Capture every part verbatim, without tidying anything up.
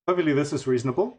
Hopefully this is reasonable.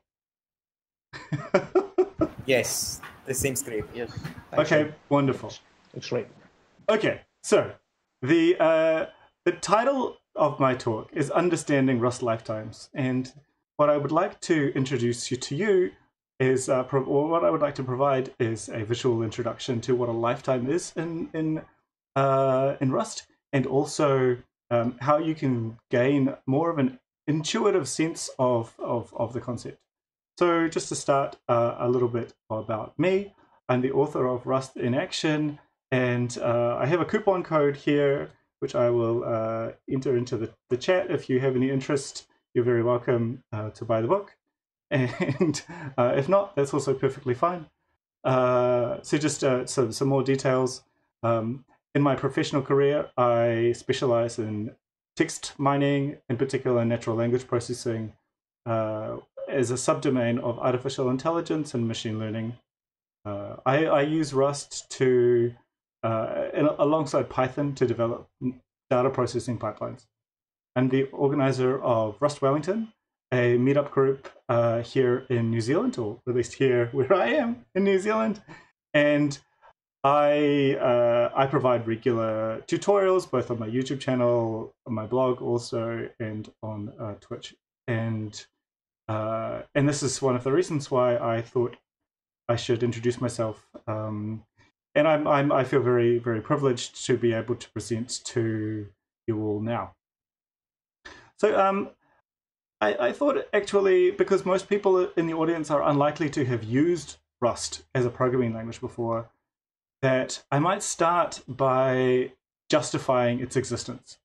Yes, this seems great. Yes. Okay, you. wonderful. It's, it's great. Okay, so the uh, the title of my talk is Understanding Rust Lifetimes, and what I would like to introduce you to you is, uh, pro- or what I would like to provide is a visual introduction to what a lifetime is in in uh, in Rust, and also um, how you can gain more of an intuitive sense of of, of the concept. So just to start uh, a little bit about me, I'm the author of Rust in Action, and uh, I have a coupon code here, which I will uh, enter into the, the chat. If you have any interest, you're very welcome uh, to buy the book. And uh, if not, that's also perfectly fine. Uh, so just uh, so, some more details. Um, in my professional career, I specialize in text mining, in particular natural language processing, uh, as a subdomain of artificial intelligence and machine learning. Uh, I, I use Rust to, uh, in, alongside Python, to develop data processing pipelines. I'm the organizer of Rust Wellington, a meetup group uh, here in New Zealand, or at least here where I am in New Zealand. And I uh, I provide regular tutorials both on my YouTube channel, on my blog also, and on uh, Twitch. And uh, and this is one of the reasons why I thought I should introduce myself. Um, and I'm, I'm I feel very very privileged to be able to present to you all now. So um, I, I thought actually, because most people in the audience are unlikely to have used Rust as a programming language before, that I might start by justifying its existence.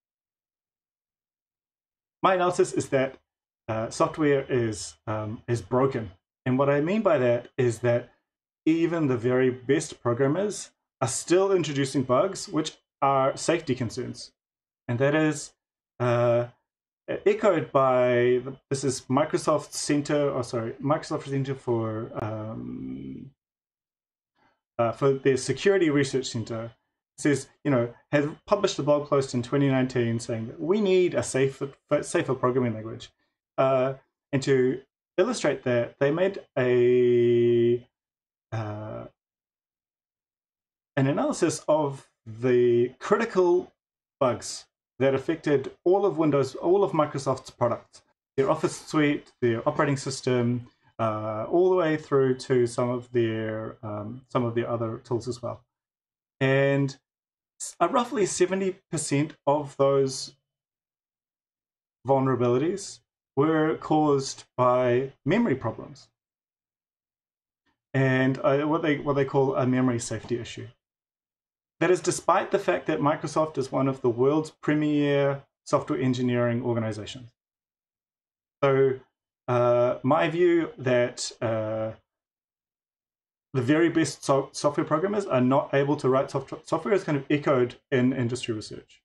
My analysis is that uh, software is um, is broken, and what I mean by that is that even the very best programmers are still introducing bugs which are safety concerns, and that is uh, echoed by this is Microsoft Center, or sorry, Microsoft Center for um, uh, for their Security Research Center. Says, you know, has published a blog post in twenty nineteen saying that we need a safer, safer programming language. Uh, and to illustrate that, they made a uh, an analysis of the critical bugs that affected all of Windows, all of Microsoft's products, their Office suite, their operating system, uh, all the way through to some of their um, some of their other tools as well. And uh, roughly seventy percent of those vulnerabilities were caused by memory problems, and uh, what they what they call a memory safety issue. That is despite the fact that Microsoft is one of the world's premier software engineering organizations. So uh, my view that uh, the very best so software programmers are not able to write soft software is kind of echoed in industry research.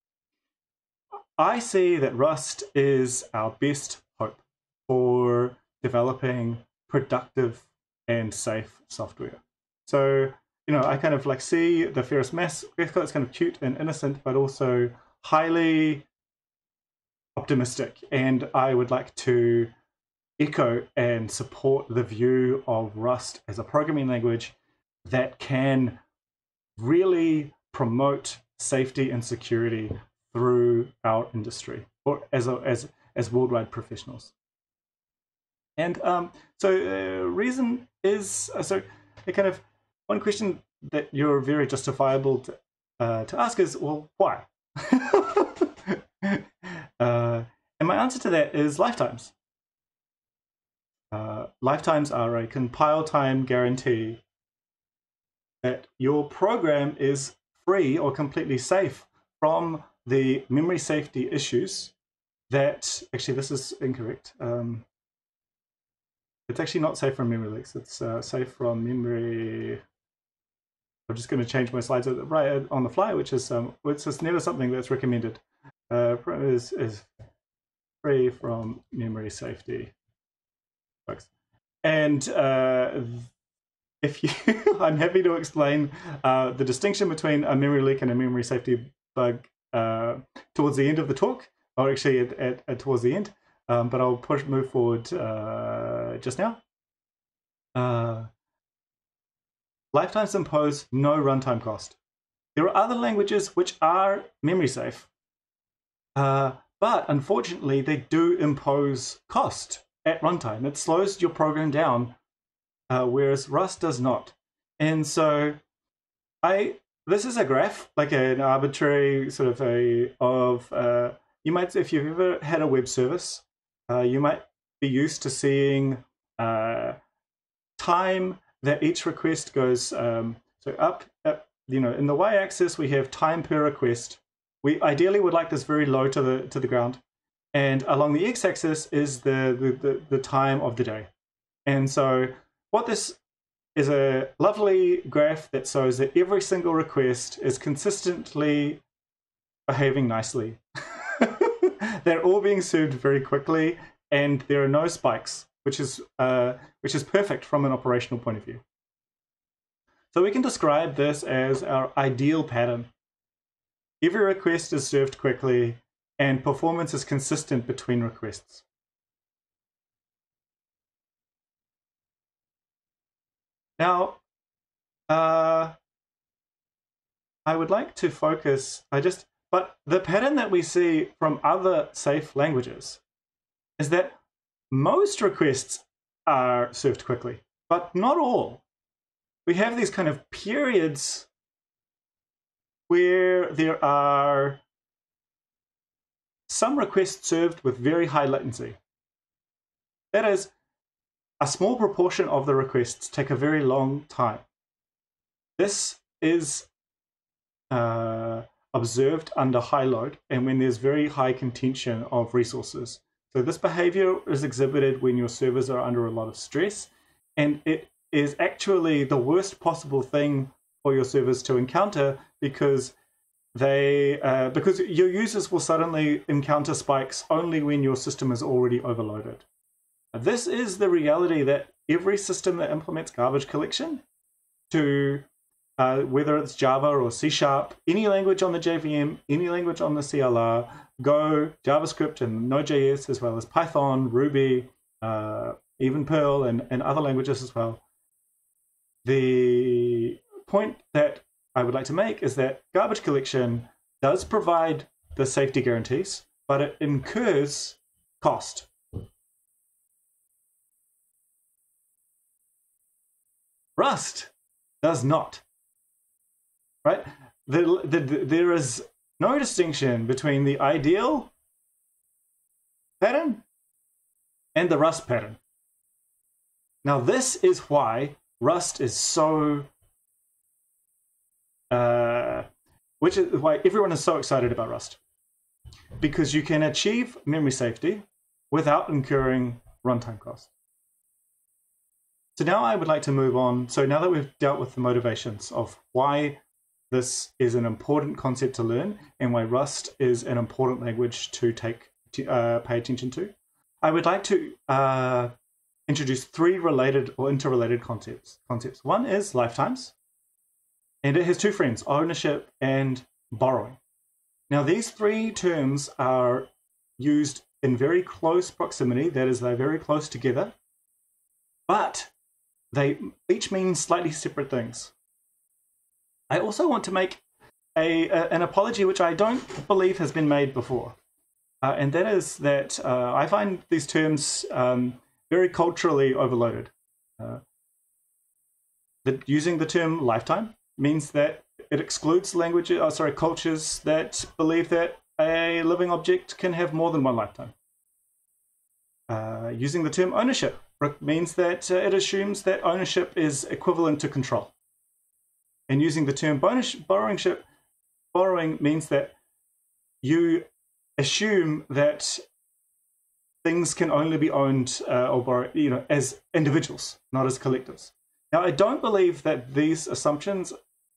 I see that Rust is our best hope for developing productive and safe software. So, you know, I kind of like see the Ferris Mass record. It's kind of cute and innocent, but also highly optimistic. And I would like to echo and support the view of Rust as a programming language that can really promote safety and security through our industry, or as a, as as worldwide professionals. And um, so, uh, reason is uh, so. A kind of one question that you're very justifiable to uh, to ask is, well, why? uh, and my answer to that is lifetimes. Uh, lifetimes are a compile time guarantee that your program is free or completely safe from the memory safety issues that, actually this is incorrect. Um, it's actually not safe from memory leaks. It's uh, safe from memory. I'm just going to change my slides right on the fly, which is um, which is never something that's recommended. Uh, is, is free from memory safety bugs. And uh, if you, I'm happy to explain uh, the distinction between a memory leak and a memory safety bug uh, towards the end of the talk, or actually at, at, at towards the end. um, but I'll push move forward uh, just now. Uh, lifetimes impose no runtime cost. There are other languages which are memory safe, uh, but unfortunately they do impose cost at runtime. It slows your program down, uh, whereas Rust does not. And so I this is a graph, like an arbitrary sort of a of uh, you might, if you've ever had a web service, uh, you might be used to seeing uh, time that each request goes um, so up, up. You know, in the y-axis we have time per request. We ideally would like this very low to the to the ground, and along the x-axis is the the, the the time of the day. And so what this is a lovely graph that shows that every single request is consistently behaving nicely. They're all being served very quickly, and there are no spikes, which is uh, which is perfect from an operational point of view. So we can describe this as our ideal pattern. Every request is served quickly, and performance is consistent between requests. Now, uh, I would like to focus, I just, but the pattern that we see from other safe languages is that most requests are served quickly, but not all. We have these kind of periods where there are some requests served with very high latency. That is, a small proportion of the requests take a very long time. This is uh, observed under high load and when there's very high contention of resources. So this behavior is exhibited when your servers are under a lot of stress, and it is actually the worst possible thing for your servers to encounter because they uh, because your users will suddenly encounter spikes only when your system is already overloaded. This is the reality that every system that implements garbage collection, to uh, whether it's Java or C Sharp, any language on the J V M, any language on the C L R, Go, JavaScript, and Node.js, as well as Python, Ruby, uh, even Perl, and, and other languages as well. The point that I would like to make is that garbage collection does provide the safety guarantees, but it incurs cost. Rust does not, right? The, the, the, there is no distinction between the ideal pattern and the Rust pattern. Now, this is why Rust is so, uh, which is why everyone is so excited about Rust, because you can achieve memory safety without incurring runtime costs. So now I would like to move on. So now that we've dealt with the motivations of why this is an important concept to learn and why Rust is an important language to take to, uh, pay attention to, I would like to uh, introduce three related or interrelated concepts. Concepts. One is lifetimes, and it has two friends: ownership and borrowing. Now, these three terms are used in very close proximity. That is, they're very close together, but they each mean slightly separate things. I also want to make a, a an apology which I don't believe has been made before, uh, and that is that uh, I find these terms um, very culturally overloaded. Uh, that using the term lifetime means that it excludes languages, oh, sorry, cultures that believe that a living object can have more than one lifetime. Uh, using the term ownership means that uh, it assumes that ownership is equivalent to control. And using the term borrowing, borrowing means that you assume that things can only be owned uh, or borrowed, you know, as individuals, not as collectives. Now, I don't believe that these assumptions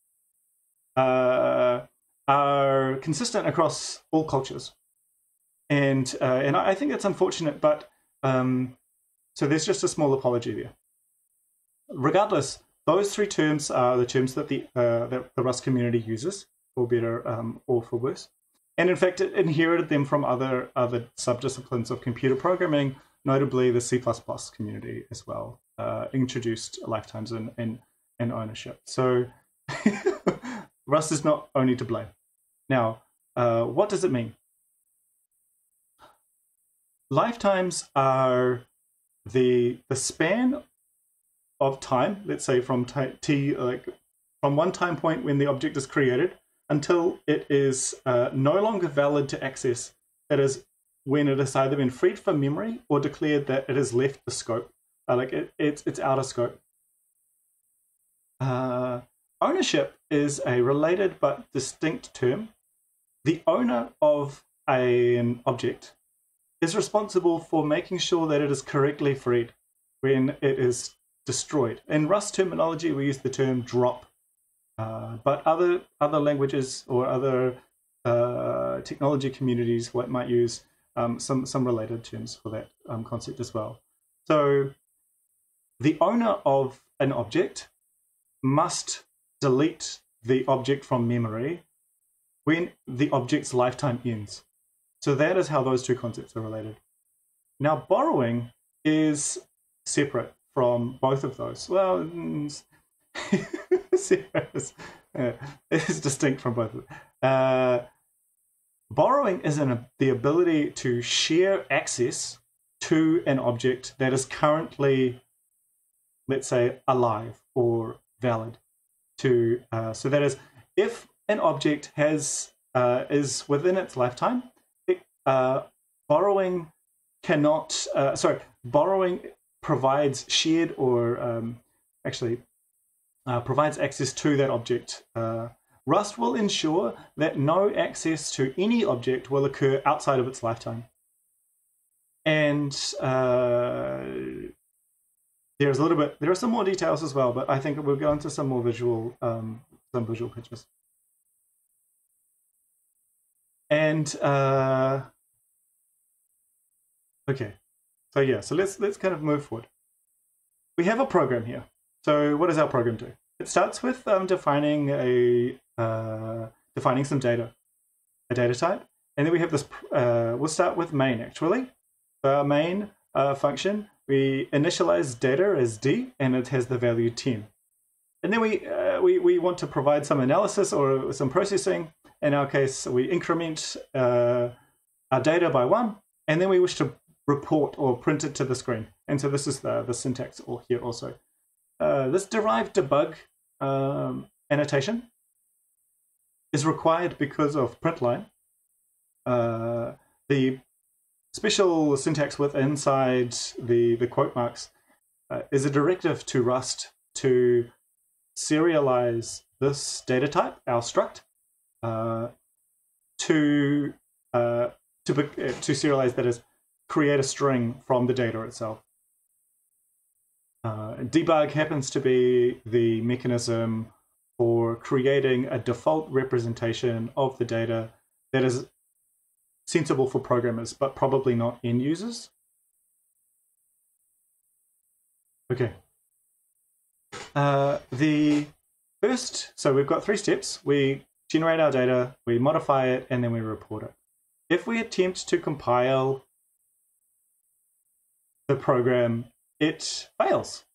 uh, are consistent across all cultures, and uh, and I think it's unfortunate. But um, so there's just a small apology there. Regardless, those three terms are the terms that the uh, that the Rust community uses, for better um, or for worse. and in fact, it inherited them from other other subdisciplines of computer programming, notably the C plus plus community as well, uh, introduced lifetimes and, and, and ownership. So Rust is not only to blame. Now, uh, what does it mean? Lifetimes are the the span of time, let's say from t like from one time point when the object is created until it is uh, no longer valid to access. That is, when it has either been freed from memory or declared that it has left the scope, uh, like it, it's it's out of scope. Uh, ownership is a related but distinct term. The owner of a, an object is responsible for making sure that it is correctly freed when it is destroyed. In Rust terminology, we use the term drop, uh, but other other languages or other uh, technology communities what might use um, some some related terms for that um, concept as well. So, the owner of an object must delete the object from memory when the object's lifetime ends. So that is how those two concepts are related. Now, borrowing is separate from both of those. Well, it's, uh, it's distinct from both of them. Uh, borrowing is an, the ability to share access to an object that is currently, let's say, alive or valid. To uh, so that is, if an object has uh, is within its lifetime, it, uh, borrowing cannot. Uh, sorry, borrowing provides shared or um, actually uh, provides access to that object. Uh, Rust will ensure that no access to any object will occur outside of its lifetime. And uh, there's a little bit. There are some more details as well, but I think we'll go into some more visual, um, some visual pictures. And uh, okay, so yeah, so let's let's kind of move forward. We have a program here. So what does our program do? It starts with um, defining a uh, defining some data, a data type, and then we have this. Uh, we'll start with main actually. So our main uh, function, we initialize data as d, and it has the value ten. And then we uh, we we want to provide some analysis or some processing. In our case, we increment uh, our data by one, and then we wish to report or print it to the screen. And so this is the, the syntax here also. Uh, this derived debug um, annotation is required because of println. Uh, the special syntax with inside the, the quote marks uh, is a directive to Rust to serialize this data type, our struct, uh, to uh, to uh, to serialize, that is, create a string from the data itself. Uh, debug happens to be the mechanism for creating a default representation of the data that is sensible for programmers, but probably not end users. Okay. Uh, the first, so we've got three steps. We generate our data, we modify it, and then we report it. If we attempt to compile the program, it fails.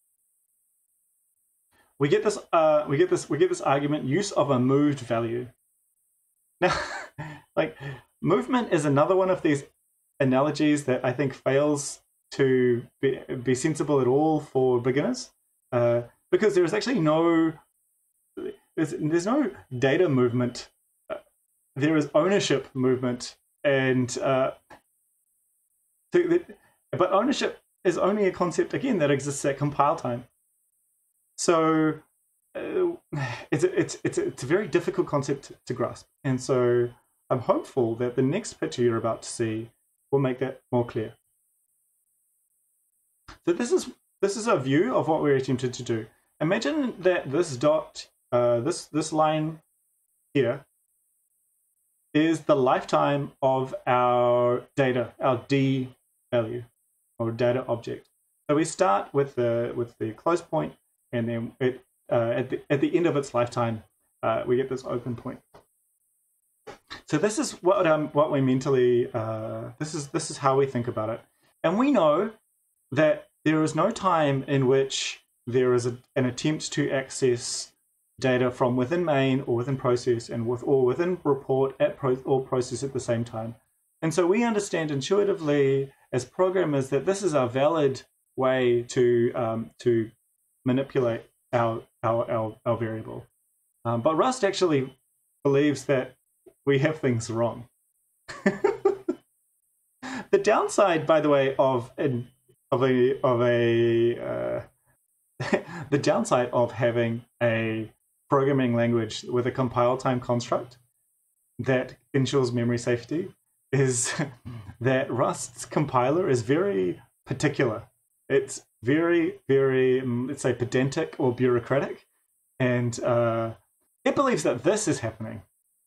We get this. Uh, we get this. We get this argument: use of a moved value. Now, like, movement is another one of these analogies that I think fails to be, be sensible at all for beginners, uh, because there is actually no. There's, there's no data movement. Uh, there is ownership movement, and uh, so the, but ownership is only a concept, again, that exists at compile time. So uh, it's, a, it's, it's, a, it's a very difficult concept to, to grasp. And so I'm hopeful that the next picture you're about to see will make that more clear. So this is, this is a view of what we're attempting to do. Imagine that this dot, uh, this, this line here is the lifetime of our data, our D value, or data object. So we start with the with the close point, and then it uh, at the at the end of its lifetime, uh, we get this open point. So this is what um what we mentally uh, this is this is how we think about it, and we know that there is no time in which there is a, an attempt to access data from within main or within process and with or within report at pro, or process at the same time. And so we understand intuitively as programmers that this is a valid way to um, to manipulate our our our, our variable. Um, but Rust actually believes that we have things wrong. The downside, by the way, of an, of a of a uh, the downside of having a programming language with a compile time construct that ensures memory safety is that Rust's compiler is very particular. It's very, very, let's say, pedantic or bureaucratic, and uh, it believes that this is happening.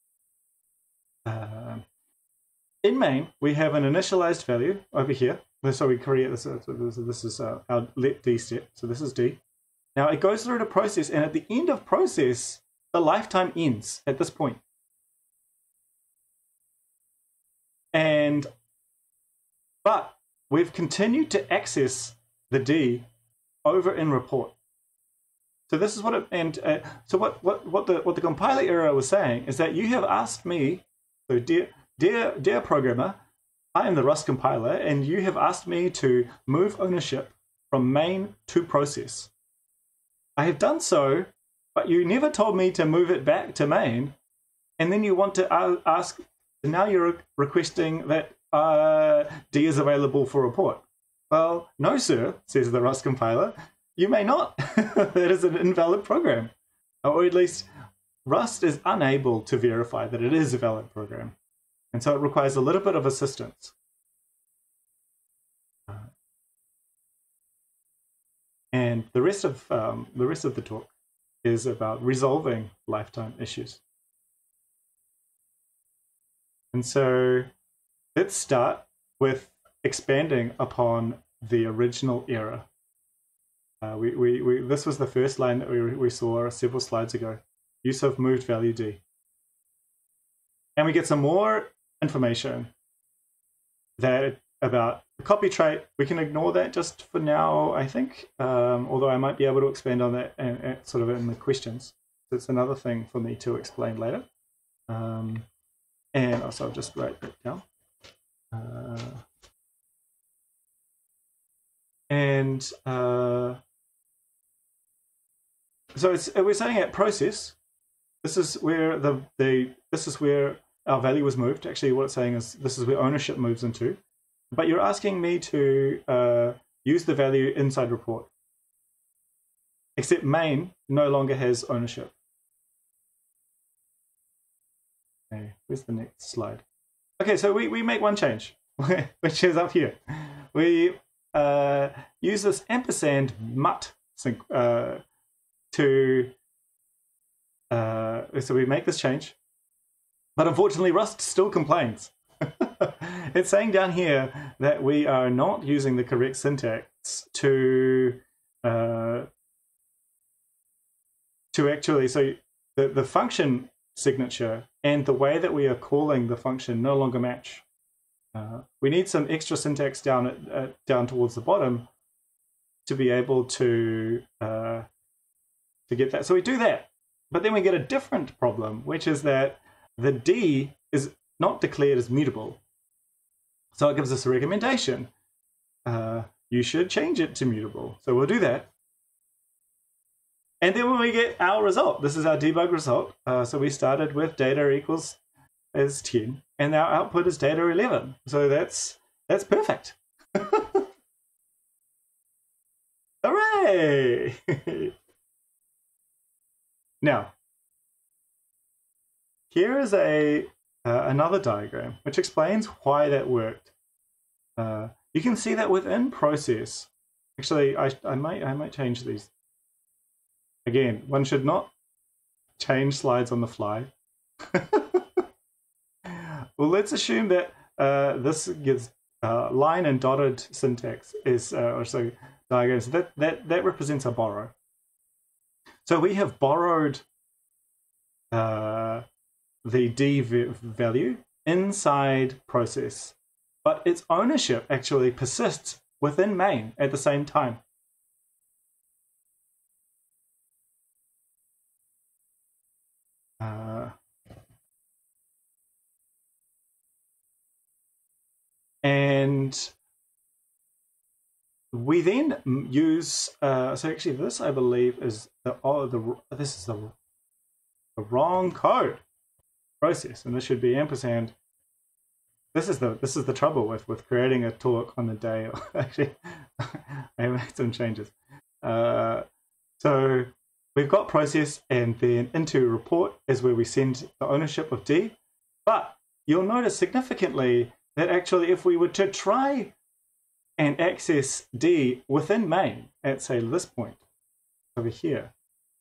Uh, in main, we have an initialized value over here. So we create this. So this, this is uh, our let D step. So this is D. Now it goes through the process, and at the end of process, the lifetime ends at this point. And but we've continued to access the D over in report. So this is what it and uh, so what what what the what the compiler error was saying is that you have asked me, so dear dear dear programmer, I am the Rust compiler, and you have asked me to move ownership from main to process. I have done so, but you never told me to move it back to main, and then you want to ask. Now you're requesting that uh, D is available for report. Well, no, sir, says the Rust compiler. You may not. That is an invalid program. Or at least Rust is unable to verify that it is a valid program. And so it requires a little bit of assistance. And the rest of um, the rest of the talk is about resolving lifetime issues. And so let's start with expanding upon the original error. Uh, we, we, we, this was the first line that we, we saw several slides ago. Use of moved value D. And we get some more information that about the copy trait. We can ignore that just for now, I think, um, although I might be able to expand on that and, and sort of in the questions. So it's another thing for me to explain later. Um, And also, I'll just write that down. Uh, and uh, so it's, we're saying at process, this is where the, the this is where our value was moved. Actually, what it's saying is this is where ownership moves into. But you're asking me to uh, use the value inside report. Except main no longer has ownership. Okay, where's the next slide? Okay, so we, we make one change, which is up here. We uh, use this ampersand mut uh, to, uh, so we make this change, but unfortunately Rust still complains. It's saying down here that we are not using the correct syntax to, uh, to actually, so the, the function signature and the way that we are calling the function no longer match. Uh, we need some extra syntax down at, uh, down towards the bottom to be able to uh, to get that. So we do that, but then we get a different problem, which is that the D is not declared as mutable. So it gives us a recommendation. Uh, you should change it to mutable. So we'll do that. And then when we get our result, this is our debug result. Uh, so we started with data equals as ten, and our output is data eleven. So that's that's perfect. Hooray! Now, here is a uh, another diagram which explains why that worked. Uh, you can see that within process. Actually, I I might I might change these. Again, one should not change slides on the fly. Well, let's assume that uh, this gives uh, line and dotted syntax is, uh, or so diagrams. That that that represents a borrow. So we have borrowed uh, the D value inside process, but its ownership actually persists within main at the same time. Uh, and we then use, uh, so actually this I believe is the, oh, the this is the, the wrong code process, and this should be ampersand. This is the this is the trouble with with creating a talk on the day. Actually, I made some changes. Uh, so we've got process, and then into report is where we send the ownership of D. But you'll notice significantly that actually, if we were to try and access D within main at say this point over here,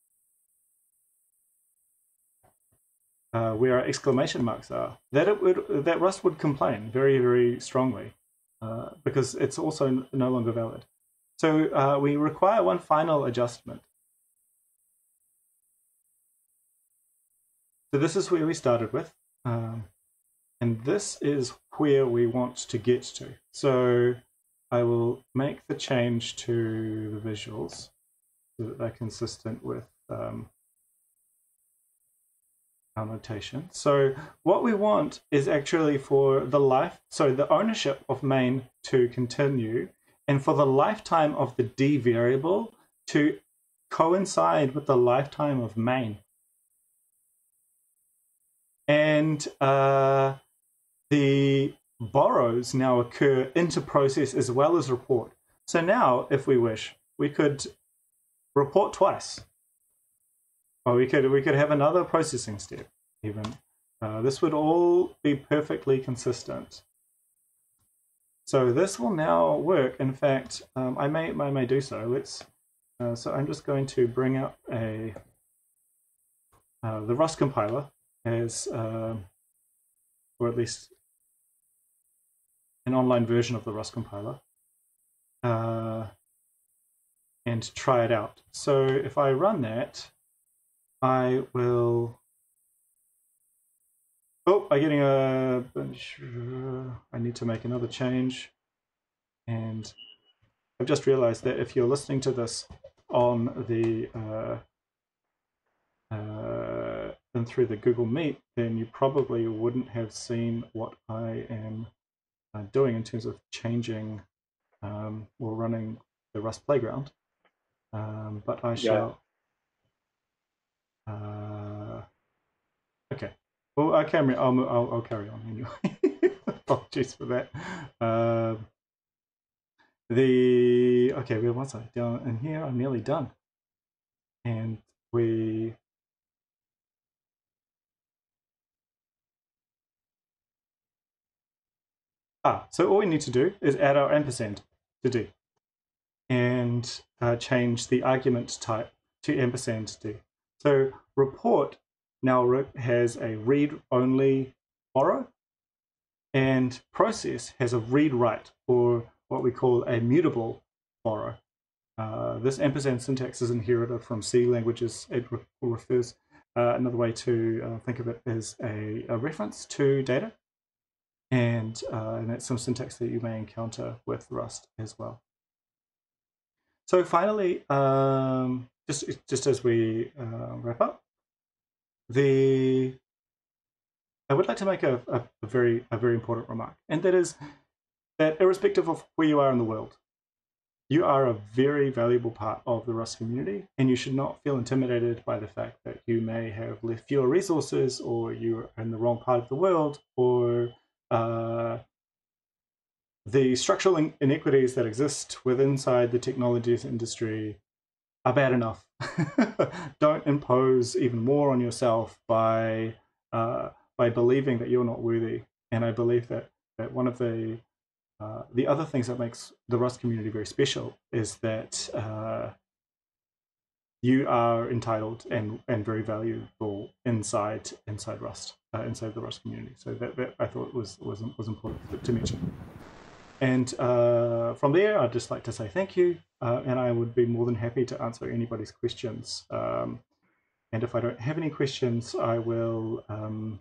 Uh, where our exclamation marks are, that it would that Rust would complain very very strongly uh, because it's also no longer valid. So uh, we require one final adjustment. So this is where we started with, um, and this is where we want to get to. So I will make the change to the visuals so that they're consistent with um, our notation. So what we want is actually for the life, so the ownership of main to continue, and for the lifetime of the D variable to coincide with the lifetime of main. And uh, the borrows now occur into process as well as report. So now, if we wish, we could report twice. Or we could we could have another processing step even. Uh, this would all be perfectly consistent. So this will now work. In fact, um, I may I may do so. Let's. Uh, so I'm just going to bring up a uh, the Rust compiler as, uh, or at least an online version of the Rust compiler, uh, and try it out. So if I run that, I will. Oh, I'm getting a. I need to make another change, and I've just realized that if you're listening to this on the uh, uh, and through the Google Meet, then you probably wouldn't have seen what I am uh, doing in terms of changing um, or running the Rust playground. Um, but I shall. Yeah. Uh, okay. Well, I can. I'll, I'll, I'll carry on anyway. Apologies for that. Uh, the okay, where was I? Down in here. I'm nearly done, and we. Ah, so all we need to do is add our ampersand to D, and uh, change the argument type to ampersand D. So report now has a read-only borrow, and process has a read-write, or what we call a mutable borrow. Uh, this ampersand syntax is inherited from C languages. It re refers, uh, another way to uh, think of it is a, a reference to data, and, uh, and that's some syntax that you may encounter with Rust as well. So finally, um, just, just as we uh, wrap up, the I would like to make a, a, a very a very important remark, and that is that irrespective of where you are in the world, you are a very valuable part of the Rust community, and you should not feel intimidated by the fact that you may have fewer resources, or you're in the wrong part of the world, or uh, the structural in inequities that exist within inside the technologies industry are bad enough. Don't impose even more on yourself by uh, by believing that you're not worthy. And I believe that that one of the uh, the other things that makes the Rust community very special is that uh, you are entitled and and very valuable inside inside Rust, uh, inside the Rust community. So that, that I thought was was was important to mention. And uh, from there, I'd just like to say thank you, uh, and I would be more than happy to answer anybody's questions. Um, and if I don't have any questions, I will um,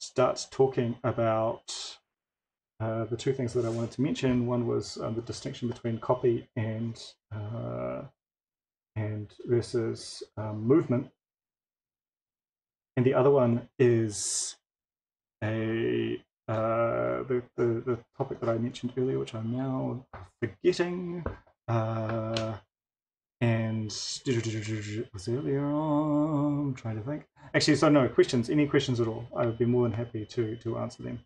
start talking about uh, the two things that I wanted to mention. One was um, the distinction between copy and uh, and versus um, movement, and the other one is a uh, the, the the topic that I mentioned earlier, which I'm now forgetting. Uh, and was earlier on. I'm trying to think. Actually, so no questions. Any questions at all? I would be more than happy to to answer them.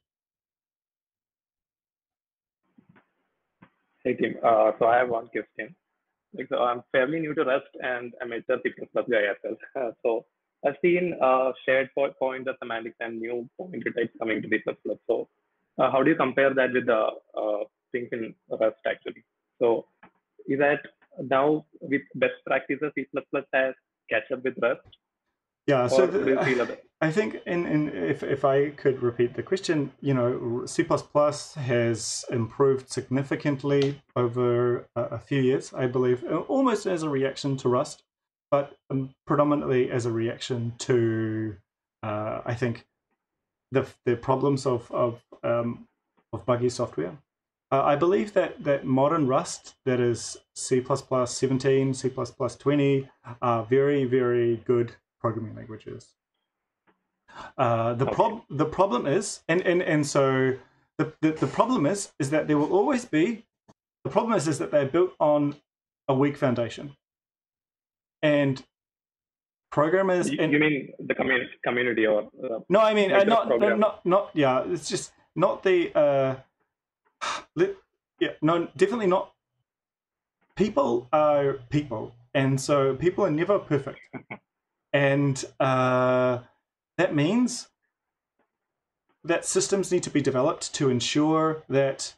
Hey Tim, uh, so I have one question. Like, so I'm fairly new to Rust and I'm a C plus plus guy as well. Uh, so I've seen uh, shared po- pointer semantics and new pointer types coming to C plus plus. So uh, how do you compare that with the uh, things in Rust actually? So is that now with best practices C plus plus has catch up with Rust? Yeah, so Or do you the, feel other? I think in, in if, if I could repeat the question, you know, C plus plus has improved significantly over a, a few years, I believe, almost as a reaction to Rust, but um, predominantly as a reaction to, uh, I think, the the problems of of um, of buggy software. Uh, I believe that that modern Rust, that is C plus plus seventeen, C plus plus twenty, are very very good programming languages. Uh, the Okay. prob the problem is, and and and so the, the the problem is is that there will always be the problem is is that they're built on a weak foundation, and programmers You, and you mean the community, community or uh, no, I mean uh, nature of not no, programming? not not yeah, it's just not the uh, li- yeah no definitely not. People are people, and so people are never perfect, and uh, that means that systems need to be developed to ensure that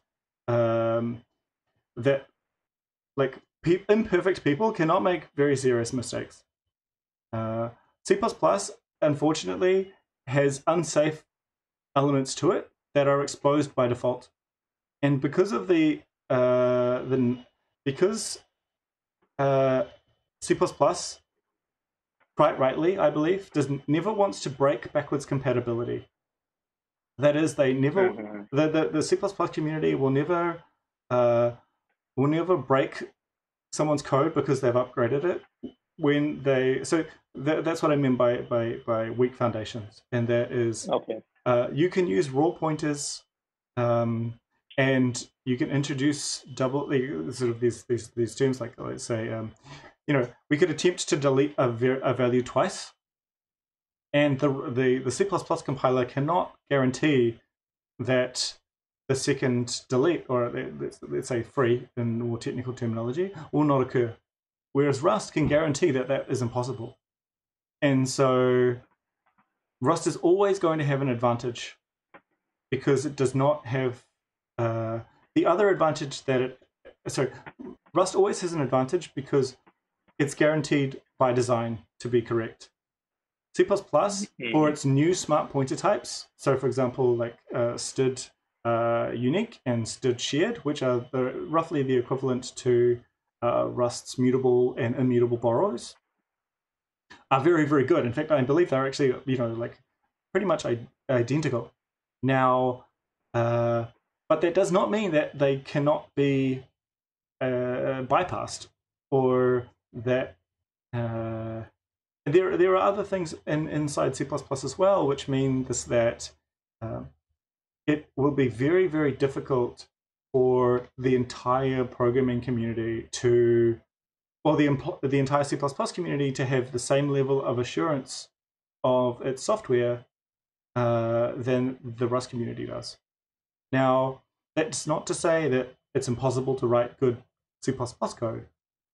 um, that like pe- imperfect people cannot make very serious mistakes. Uh, C plus plus, unfortunately, has unsafe elements to it that are exposed by default, and because of the uh, the because uh, C plus plus, quite rightly, I believe, does never wants to break backwards compatibility. That is, they never Mhm. the the, the C plus plus community will never uh, will never break someone's code because they've upgraded it when they so th- that's what I mean by by by weak foundations, and that is Okay. uh, you can use raw pointers um, and you can introduce double sort of these these these terms like let's say um, you know we could attempt to delete a, ver- a value twice, and the the the C plus plus compiler cannot guarantee that the second delete, or let's, let's say free in more technical terminology, will not occur. Whereas Rust can guarantee that that is impossible. And so Rust is always going to have an advantage because it does not have uh, the other advantage that it. Sorry, Rust always has an advantage because it's guaranteed by design to be correct. C plus plus, for its new smart pointer types, so for example, like uh, std uh, unique and std shared, which are the, roughly the equivalent to uh, Rust's mutable and immutable borrows, are very, very good. In fact, I believe they're actually, you know, like pretty much identical. Now, uh, but that does not mean that they cannot be uh, bypassed, or that uh, there there are other things in, inside C plus plus as well, which mean this that um, it will be very, very difficult for the entire programming community to, or the the entire C plus plus community to have the same level of assurance of its software uh, than the Rust community does. Now, that's not to say that it's impossible to write good C plus plus code,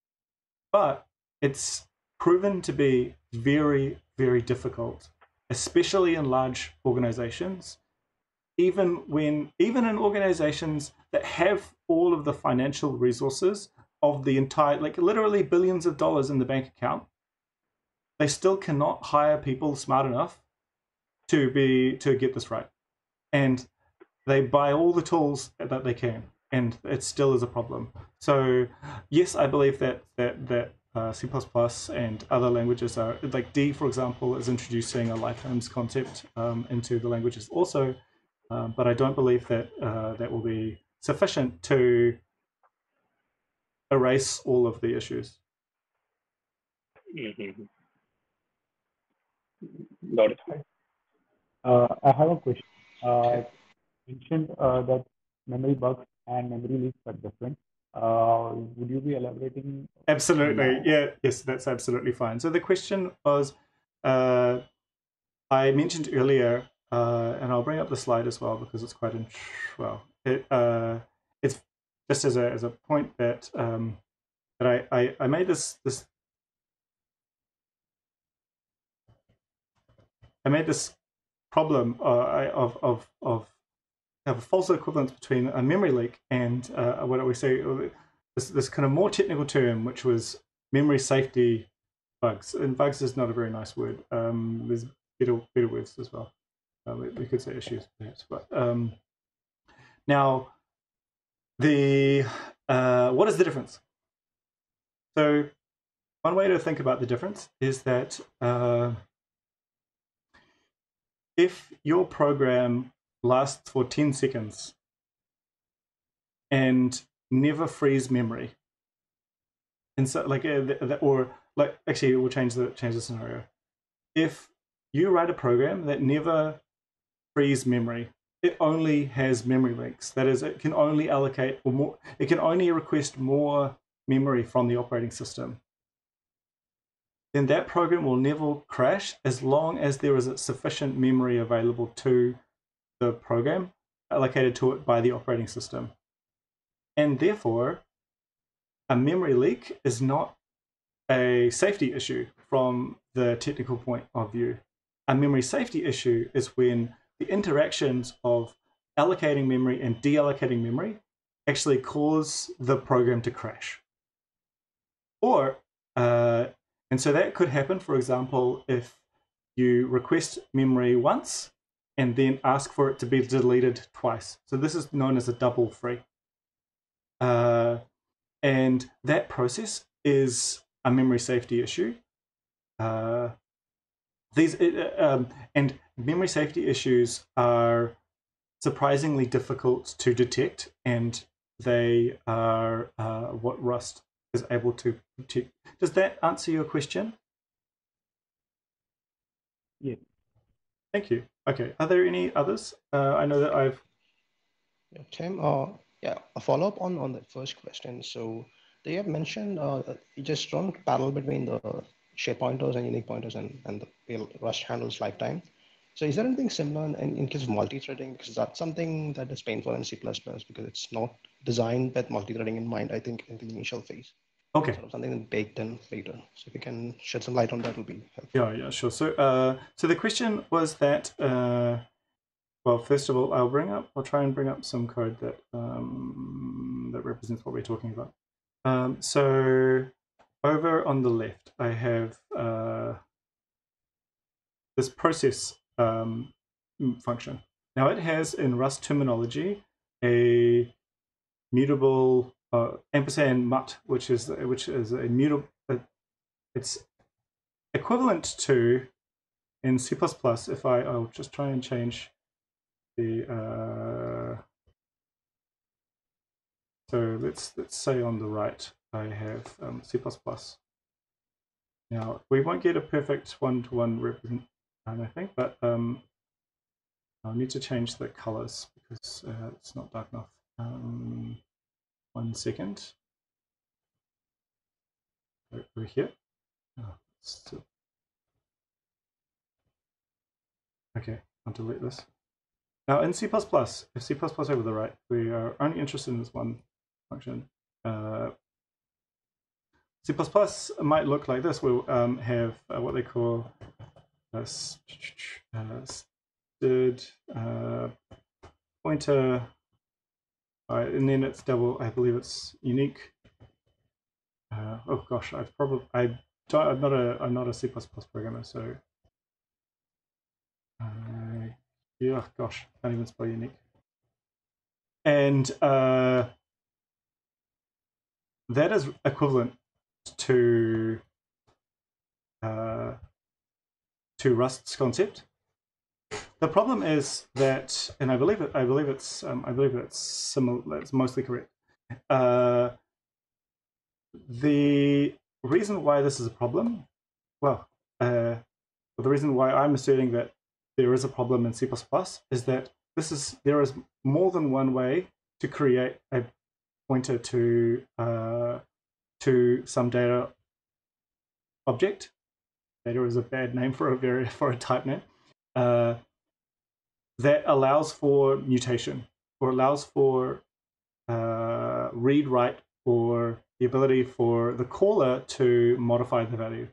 but it's proven to be very, very difficult, especially in large organizations. Even when, even in organizations that have all of the financial resources of the entire, like literally billions of dollars in the bank account, they still cannot hire people smart enough to be to get this right, and they buy all the tools that they can, and it still is a problem. So, yes, I believe that that that uh, C plus plus and other languages are, like D, for example, is introducing a lifetimes concept um, into the languages also, um, but I don't believe that uh, that will be sufficient to erase all of the issues. Mm-hmm. Got it. Uh, I have a question. Uh, you mentioned uh, that memory bugs and memory leaks are different. Uh, would you be elaborating on Absolutely. that? Yeah. Yes, that's absolutely fine. So the question was, uh, I mentioned earlier, uh, and I'll bring up the slide as well because it's quite, in, well, it, uh, it's just as a, as a point that, um, that I, I, I made this, this, I made this problem uh, of, of, of have a false equivalence between a memory leak and uh, what do we say, this, this kind of more technical term, which was memory safety bugs. And bugs is not a very nice word. Um, there's better, better words as well. Uh, we, we could say issues, perhaps. But um, now, the uh, what is the difference? So one way to think about the difference is that uh, if your program lasts for ten seconds and never frees memory, and so like uh, or like actually we'll change the change the scenario. If you write a program that never frees memory, it only has memory leaks. That is, it can only allocate or more. It can only request more memory from the operating system. Then that program will never crash as long as there is sufficient memory available to the program allocated to it by the operating system. And therefore, a memory leak is not a safety issue from the technical point of view. A memory safety issue is when the interactions of allocating memory and deallocating memory actually cause the program to crash. Or, uh, and so that could happen, for example, if you request memory once and then ask for it to be deleted twice. So this is known as a double free. Uh, and that process is a memory safety issue. Uh, these uh, um, and memory safety issues are surprisingly difficult to detect, and they are uh, what Rust is able to detect. Does that answer your question? Yes. Thank you. Okay. Are there any others? Uh, I know that I've. Yeah, Tim, uh, yeah, a follow-up on on the first question. So they have mentioned uh, you just run parallel between the shape pointers and unique pointers and, and the real Rust handles lifetime. So is there anything similar in, in case of multi-threading? Because that's something that is painful in C plus plus because it's not designed with multi-threading in mind, I think, in the initial phase. Okay. Sort of something that's baked in later. So if you can shed some light on that, will be helpful. Yeah, yeah, sure. So, uh, so the question was that, uh, well, first of all, I'll bring up, I'll try and bring up some code that um, that represents what we're talking about. Um, so, over on the left, I have uh, this process um, function. Now, it has in Rust terminology a mutable uh, ampersand mut, which is which is a mutable. Uh, it's equivalent to in C plus plus. If I, I'll just try and change the. Uh, so let's let's say on the right I have um, C plus plus. Now we won't get a perfect one-to-one represent, I think, but um, I'll need to change the colors because uh, it's not dark enough. Um, one second. Over here. Oh, still... Okay, I'll delete this. Now in C plus plus, if C plus plus over the right, we are only interested in this one function. Uh, C plus plus might look like this. We'll um, have uh, what they call a uh, stood uh, pointer, uh, and then it's double. I believe it's unique. Uh, oh gosh, I've probably I don't. I'm not a I'm not a C plus plus programmer, so uh, yeah, gosh, can't even spell unique. And uh, that is equivalent to uh, to Rust's concept. The problem is that, and I believe it. I believe it's. Um, I believe it's similar. It's mostly correct. Uh, the reason why this is a problem, well, uh, the reason why I'm asserting that there is a problem in C plus plus is that this is there is more than one way to create a pointer to uh, to some data object. Data is a bad name for a very for a type name. Uh, that allows for mutation or allows for uh, read write or the ability for the caller to modify the value.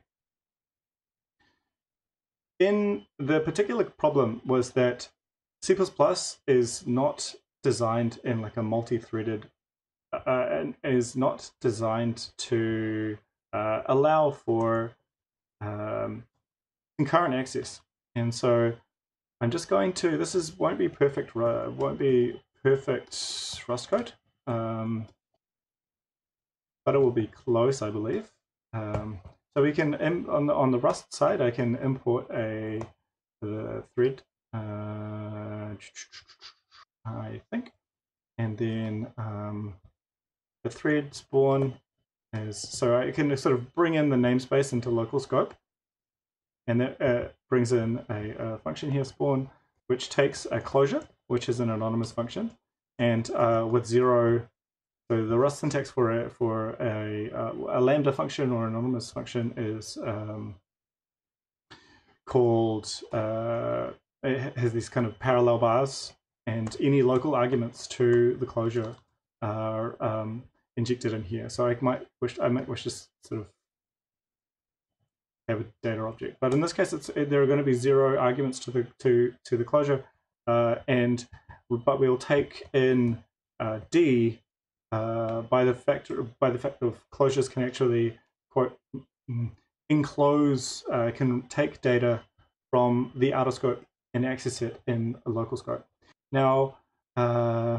In the particular problem was that C plus plus is not designed in like a multi-threaded, uh, and is not designed to uh, allow for um, concurrent access. And so I'm just going to, this is won't be perfect, uh, won't be perfect Rust code, um, but it will be close, I believe. Um, so we can, on the, on the Rust side, I can import a the thread, uh, I think, and then um, the thread spawn is, so I can sort of bring in the namespace into local scope, and that uh, brings in a, a function here, spawn, which takes a closure, which is an anonymous function, and uh, with zero, so the Rust syntax for a for a uh, a lambda function or anonymous function is um, called. Uh, it has these kind of parallel bars, and any local arguments to the closure are um, injected in here. So I might wish I might wish to sort of have a data object, but in this case, it's there are going to be zero arguments to the to to the closure, uh, and but we'll take in uh, D uh, by the fact by the fact of closures can actually quote enclose uh, can take data from the outer scope and access it in a local scope. Now, uh,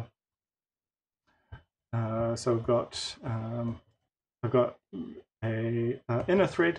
uh, so I've got um, I've got a uh, inner thread.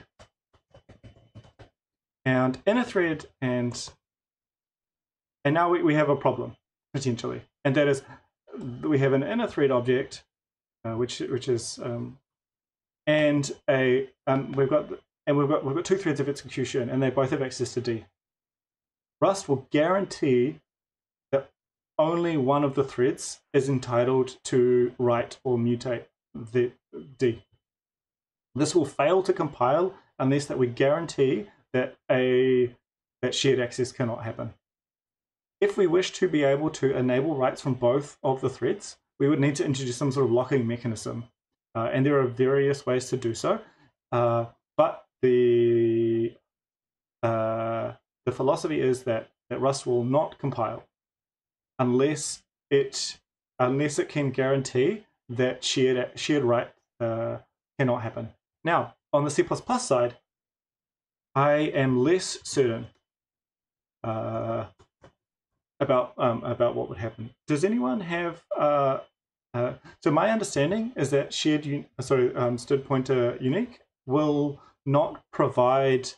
And inner thread, and and now we, we have a problem potentially, and that is we have an inner thread object, uh, which which is um, and a um, we've got and we've got we've got two threads of execution, and they both have access to D. Rust will guarantee that only one of the threads is entitled to write or mutate the D. This will fail to compile unless that we guarantee that a that shared access cannot happen. If we wish to be able to enable writes from both of the threads, we would need to introduce some sort of locking mechanism, uh, and there are various ways to do so. Uh, but the uh, the philosophy is that that Rust will not compile unless it unless it can guarantee that shared shared write uh, cannot happen. Now, on the C plus plus side, I am less certain uh, about um, about what would happen. Does anyone have? Uh, uh, so my understanding is that shared, sorry, um, stood pointer unique will not provide.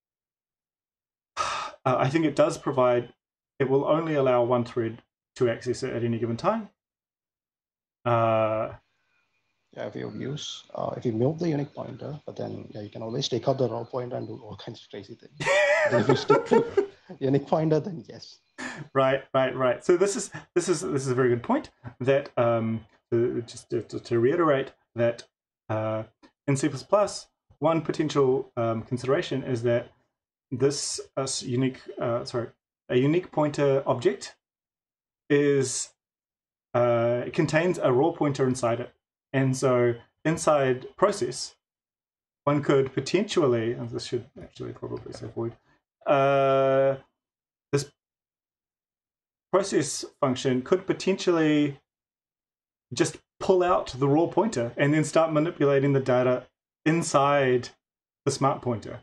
Uh, I think it does provide. It will only allow one thread to access it at any given time. Uh, Yeah, if you use, uh, if you move the unique pointer, but then yeah, you can always take out the raw pointer and do all kinds of crazy things. Then if you stick to unique pointer, then yes. Right, right, right. So this is this is this is a very good point. That um, just to, to reiterate that uh, in C plus plus, one potential um, consideration is that this uh, unique, uh, sorry, a unique pointer object is uh, it contains a raw pointer inside it. And so inside process, one could potentially, and this should actually probably say void, uh, this process function could potentially just pull out the raw pointer and then start manipulating the data inside the smart pointer.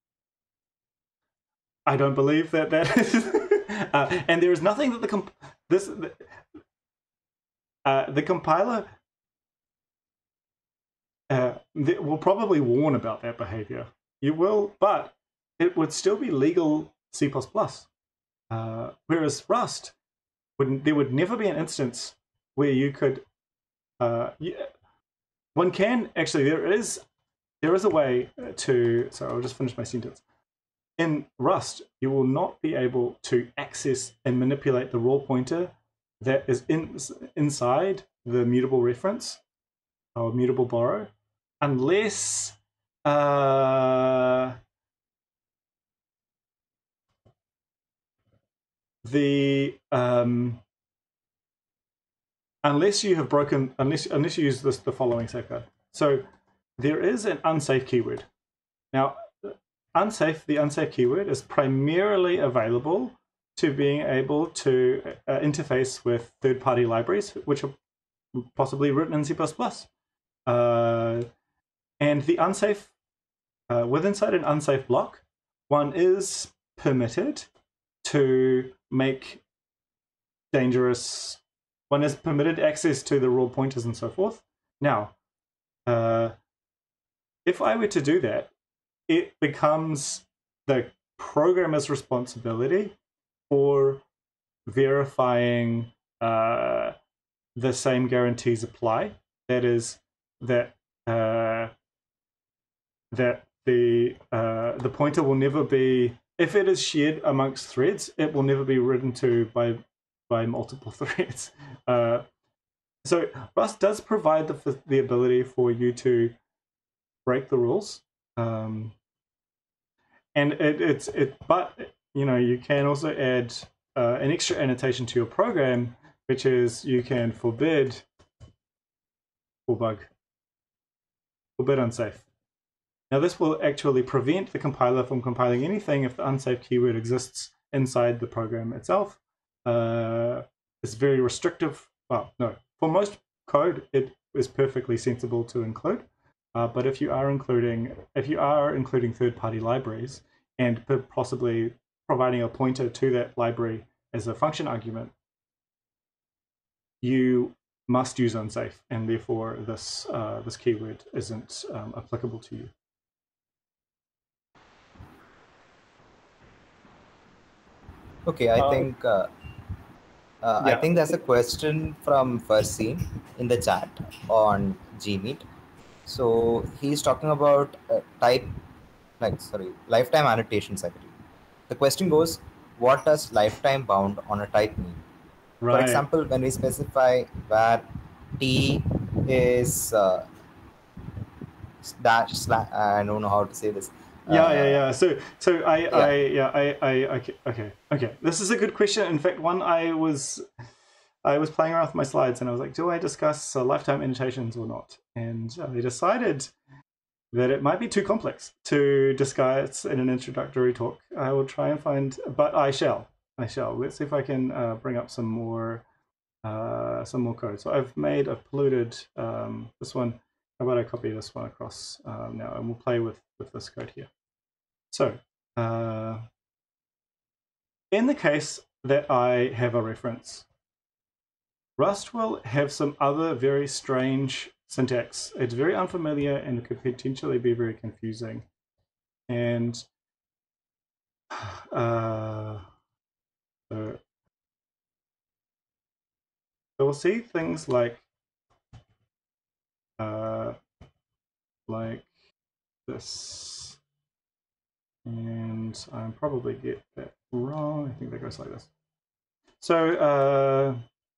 I don't believe that that is, uh, and there is nothing that the comp this uh, the compiler. Uh, that will probably warn about that behavior. You will, but it would still be legal C plus plus. Uh, whereas Rust, would, there would never be an instance where you could. Uh, you, one can actually. There is there is a way to. Sorry, I'll just finish my sentence. In Rust, you will not be able to access and manipulate the raw pointer that is in, inside the mutable reference or mutable borrow, unless uh, the um, unless you have broken unless unless you use this the following safeguard. So there is an unsafe keyword. Now, unsafe the unsafe keyword is primarily available to being able to uh, interface with third-party libraries, which are possibly written in C plus plus. Uh, and the unsafe, uh, with inside an unsafe block, one is permitted to make dangerous, one is permitted access to the raw pointers and so forth. Now, uh, if I were to do that, it becomes the programmer's responsibility for verifying uh, the same guarantees apply. That is, that uh, that the uh, the pointer will never be, if it is shared amongst threads, it will never be written to by by multiple threads. Uh, so Rust does provide the the ability for you to break the rules, um, and it, it's it. But you know, you can also add uh, an extra annotation to your program, which is you can forbid full bug, forbid unsafe. Now, this will actually prevent the compiler from compiling anything if the unsafe keyword exists inside the program itself. Uh, it's very restrictive. Well, no, for most code, it is perfectly sensible to include. Uh, but if you are including, if you are including third-party libraries and possibly providing a pointer to that library as a function argument, you must use unsafe, and therefore this uh, this keyword isn't um, applicable to you. Okay, I Uh, think uh, uh, I yeah. think there's a question from Farsi in the chat on Gmeet. So he's talking about uh, type, like sorry, lifetime annotations. I believe the question goes, what does lifetime bound on a type mean? Right. For example, when we specify where t is uh, dash slash, I don't know how to say this. Yeah, uh, yeah, yeah. So, so I, yeah. I, yeah, I, I, okay, okay, okay. This is a good question. In fact, one I was, I was playing around with my slides, and I was like, do I discuss uh, lifetime annotations or not? And I decided that it might be too complex to discuss in an introductory talk. I will try and find, but I shall, I shall. Let's see if I can uh, bring up some more, uh, some more code. So I've made, I've polluted um, this one. How about I copy this one across um, now, and we'll play with with this code here. So, uh, in the case that I have a reference, Rust will have some other very strange syntax. It's very unfamiliar and could potentially be very confusing. And uh, so, so we'll see things like uh, like this. And I'm probably get that wrong. I think that goes like this. So, uh,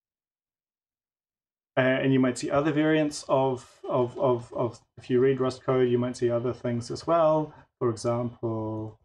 and you might see other variants of, of, of, of, if you read Rust code, you might see other things as well. For example,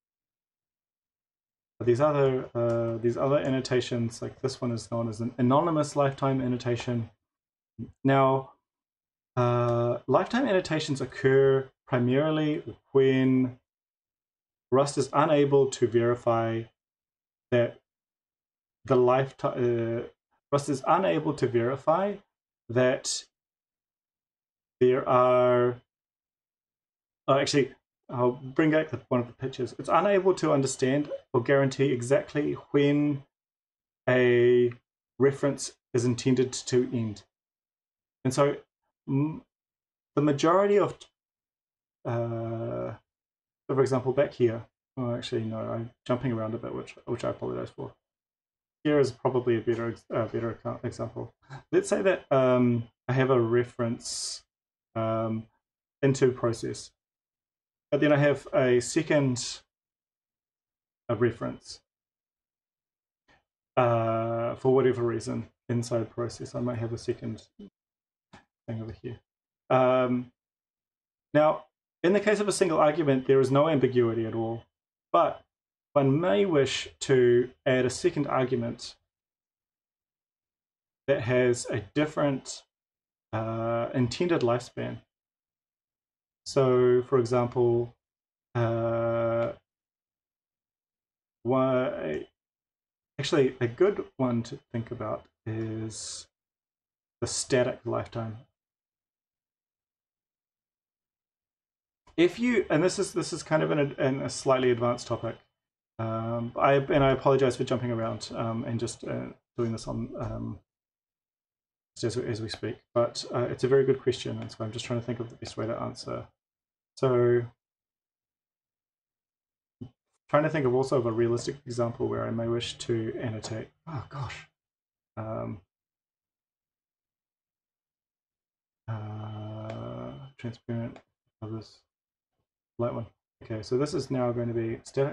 these other, uh, these other annotations, like this one is known as an anonymous lifetime annotation. Now, uh, lifetime annotations occur primarily when Rust is unable to verify that the lifetime, uh, Rust is unable to verify that there are, oh, actually, I'll bring back the, one of the pictures. It's unable to understand or guarantee exactly when a reference is intended to end. And so mm, the majority of, uh, so for example, back here, oh, actually, no, I'm jumping around a bit, which which I apologize for. Here is probably a better uh, better example. Let's say that um, I have a reference um, into process, but then I have a second a reference uh, for whatever reason inside process. I might have a second thing over here. Um, now, in the case of a single argument, there is no ambiguity at all, but one may wish to add a second argument that has a different uh, intended lifespan. So, for example, uh, one, actually, a good one to think about is the static lifetime. If you, and this is this is kind of in a, in a slightly advanced topic, um, I and I apologize for jumping around um, and just uh, doing this on um, as, as we speak, but uh, it's a very good question, and so I'm just trying to think of the best way to answer. So, trying to think of also of a realistic example where I may wish to annotate. Oh gosh. Um, uh, transparent, others, light one. Okay, so this is now going to be static.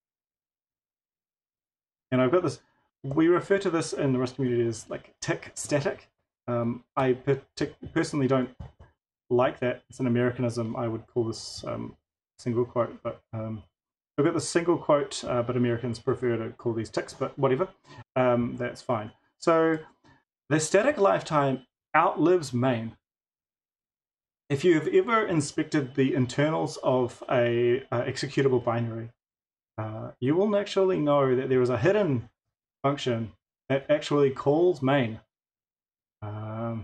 And I've got this, we refer to this in the Rust community as like tick static. Um, I personally don't like that. It's an Americanism. I would call this um, single quote, but um, we've got the single quote, uh, but Americans prefer to call these ticks, but whatever, um, that's fine. So the static lifetime outlives main. If you've ever inspected the internals of a uh, executable binary, uh, you will actually know that there is a hidden function that actually calls main. Um,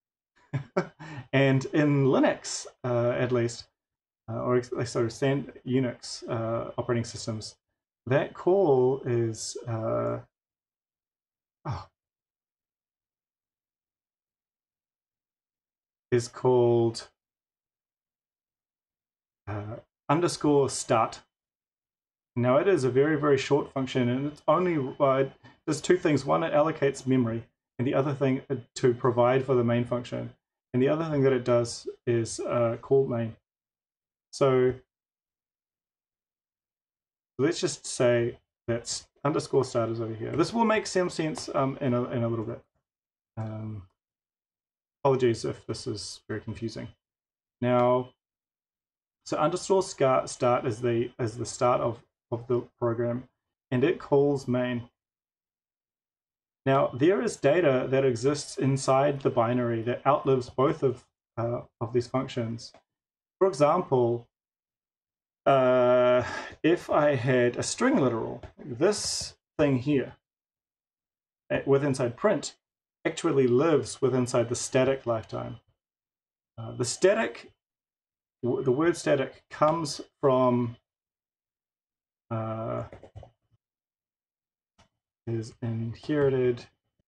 and in Linux, uh, at least, uh, or sorry, stand Unix uh, operating systems, that call is uh, oh, is called uh, underscore start. Now it is a very very short function, and it's only uh, does two things. One, it allocates memory, and the other thing uh, to provide for the main function. And the other thing that it does is uh, call main. So let's just say that underscore start is over here. This will make some sense um, in, a, in a little bit. Um, apologies if this is very confusing. Now, so underscore start is the, is the start of, of the program, and it calls main. Now, there is data that exists inside the binary that outlives both of, uh, of these functions. For example, uh, if I had a string literal, this thing here with inside print actually lives with inside the static lifetime. Uh, the static, the word static comes from, uh, is inherited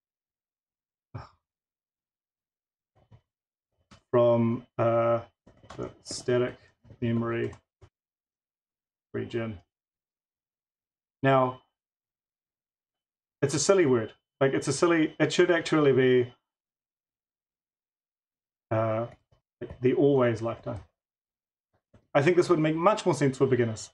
from uh, the static memory region. Now, it's a silly word. Like it's a silly, it should actually be uh, the always lifetime. I think this would make much more sense for beginners.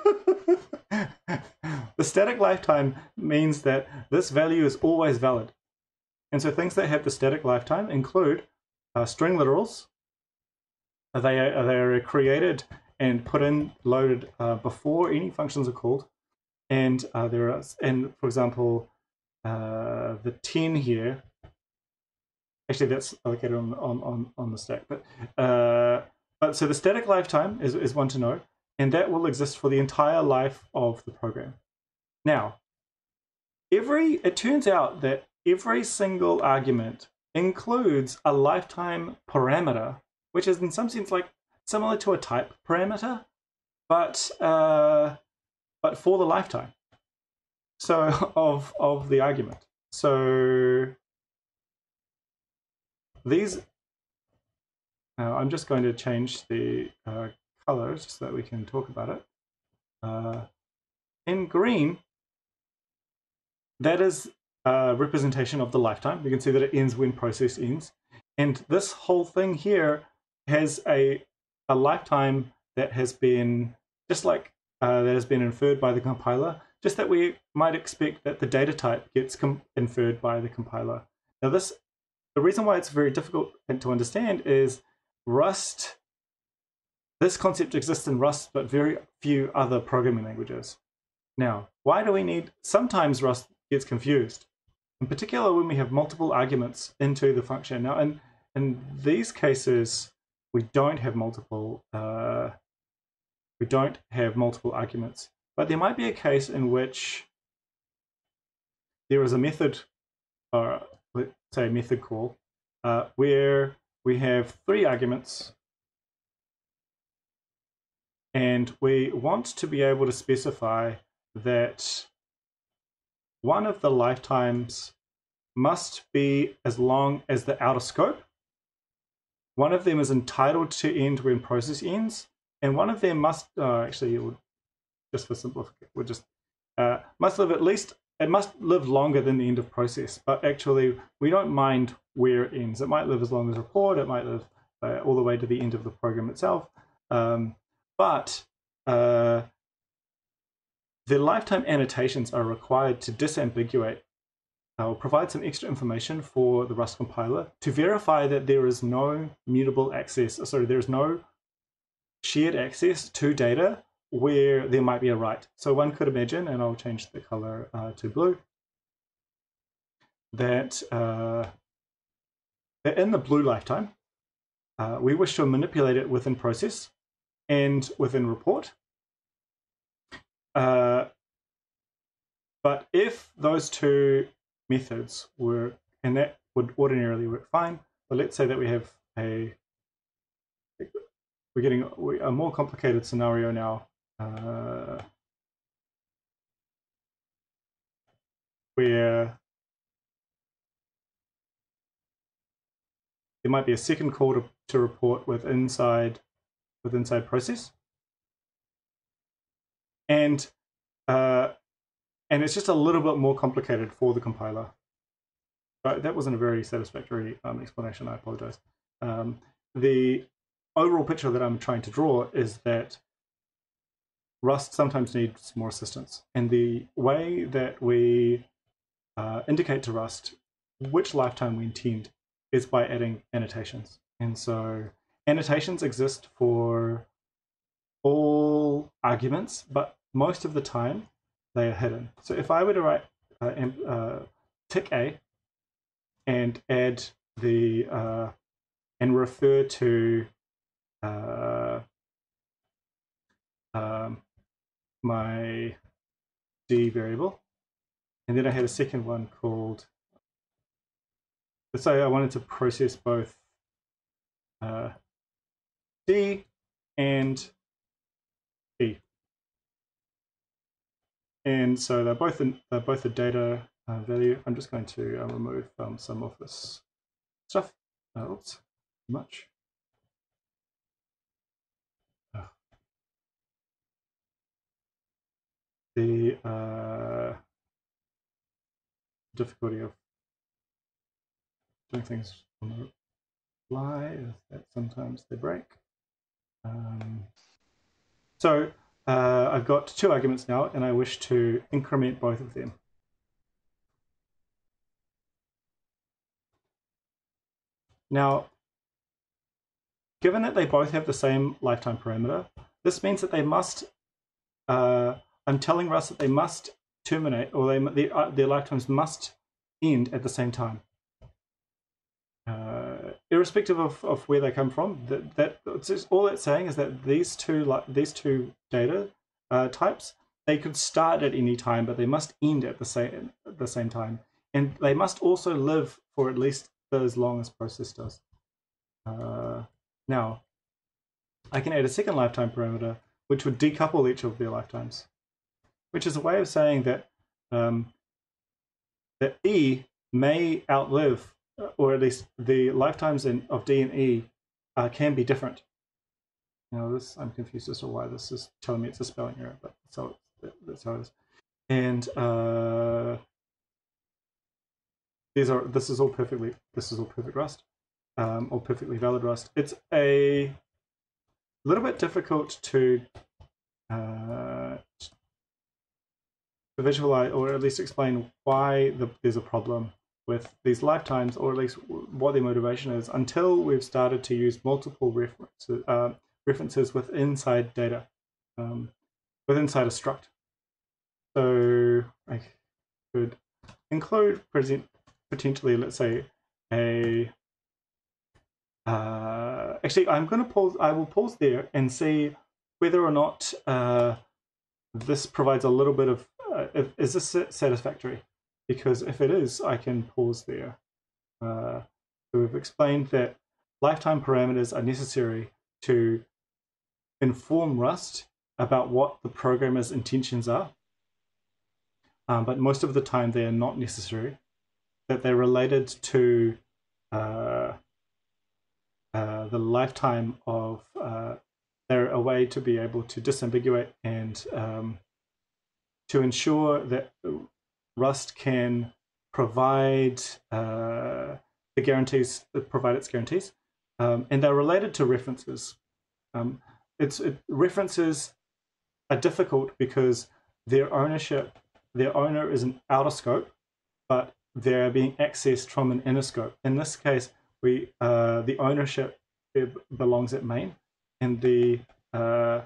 The static lifetime means that this value is always valid. And so things that have the static lifetime include uh, string literals. They are, they are created and put in, loaded uh, before any functions are called. And uh, there are, and for example, uh, the ten here, actually that's allocated on, on, on, on the stack. But, uh, but so the static lifetime is, is one to know, and that will exist for the entire life of the program. Now, every, it turns out that every single argument includes a lifetime parameter, which is in some sense like similar to a type parameter, but uh, but for the lifetime. So of of the argument. So these Now I'm just going to change the uh, colors so that we can talk about it. Uh, in green, that is a representation of the lifetime. You can see that it ends when process ends. And this whole thing here has a, a lifetime that has been, just like uh, that has been inferred by the compiler, just that we might expect that the data type gets inferred by the compiler. Now this, the reason why it's very difficult to understand is Rust, this concept exists in Rust, but very few other programming languages. Now, why do we need, sometimes Rust gets confused, in particular when we have multiple arguments into the function. Now, in, in these cases, we don't have multiple, uh, we don't have multiple arguments, but there might be a case in which there is a method, or let's say a method call, uh, where we have three arguments, and we want to be able to specify that one of the lifetimes must be as long as the outer scope, one of them is entitled to end when process ends, and one of them must, uh, actually, it would, just for simplification, would just, uh, must live at least, it must live longer than the end of process, but actually we don't mind where it ends. It might live as long as report, it might live uh, all the way to the end of the program itself, um, but uh, the lifetime annotations are required to disambiguate uh, or provide some extra information for the Rust compiler to verify that there is no mutable access, sorry, there is no shared access to data where there might be a write. So one could imagine, and I'll change the color uh, to blue, that, uh, that in the blue lifetime, uh, we wish to manipulate it within process and within report. Uh, but if those two methods were, and that would ordinarily work fine, but let's say that we have a, we're getting a more complicated scenario now, uh, where there might be a second call to, to report with inside, with inside process. And uh, and it's just a little bit more complicated for the compiler. But that wasn't a very satisfactory um, explanation, I apologize. Um, the overall picture that I'm trying to draw is that Rust sometimes needs more assistance. And the way that we uh, indicate to Rust which lifetime we intend is by adding annotations. And so annotations exist for all arguments, but most of the time they are hidden. So if I were to write uh, uh, tick A and add the uh, and refer to uh, um, my D variable, and then I had a second one called, let's say I wanted to process both uh, D and E. And so they're both in, they're both a data uh, value. I'm just going to uh, remove um, some of this stuff. Uh, oops, too much. Oh. The uh, difficulty of doing things on the fly is that sometimes they break. Um, so uh, I've got two arguments now, and I wish to increment both of them. Now, given that they both have the same lifetime parameter, this means that they must, uh, I'm telling Rust that they must terminate, or they, their, uh, their lifetimes must end at the same time. Uh, irrespective of, of where they come from, that, that it's just, all it's saying is that these two, like, these two data uh, types, they could start at any time, but they must end at the same, at the same time. And they must also live for at least as long as process does. Uh, now, I can add a second lifetime parameter, which would decouple each of their lifetimes, which is a way of saying that um, that E may outlive, or at least the lifetimes in, of D and E uh, can be different. You know, this I'm confused as to why this is telling me it's a spelling error, but that's how it, that's how it is. And uh, these are this is all perfectly this is all perfect Rust, um, or perfectly valid Rust. It's a little bit difficult to uh, to visualize, or at least explain why the, there's a problem with these lifetimes, or at least what their motivation is, until we've started to use multiple references, uh, references with inside data, um, with inside a struct. So I could include present, potentially, let's say, a uh, actually, I'm going to pause. I will pause there and see whether or not uh, this provides a little bit of. Uh, if, is this satisfactory? Because if it is, I can pause there. Uh, so we've explained that lifetime parameters are necessary to inform Rust about what the programmer's intentions are, um, but most of the time they are not necessary. That they're related to uh, uh, the lifetime of. Uh, they're a way to be able to disambiguate and um, to ensure that Rust can provide uh, the guarantees, provide its guarantees, um, and they're related to references. Um, it's it, references are difficult because their ownership, their owner is an outer scope, but they're being accessed from an inner scope. In this case, we uh, the ownership belongs at main, and the uh,